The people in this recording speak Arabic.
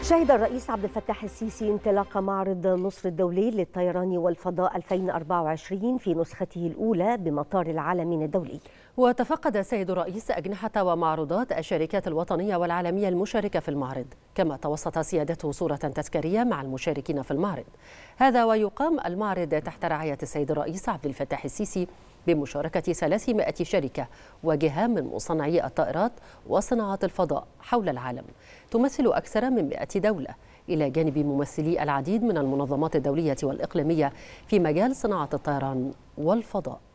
شهد الرئيس عبد الفتاح السيسي انطلاق معرض مصر الدولي للطيران والفضاء 2024 في نسخته الأولى بمطار العالمين الدولي. وتفقد السيد الرئيس أجنحة ومعروضات الشركات الوطنية والعالمية المشاركة في المعرض، كما توسط سيادته صورة تذكارية مع المشاركين في المعرض. هذا ويقام المعرض تحت رعاية السيد الرئيس عبد الفتاح السيسي بمشاركة 300 شركة وجهة من مصنعي الطائرات وصناعات الفضاء حول العالم، تمثل أكثر من 100 دولة، إلى جانب ممثلي العديد من المنظمات الدولية والإقليمية في مجال صناعة الطيران والفضاء.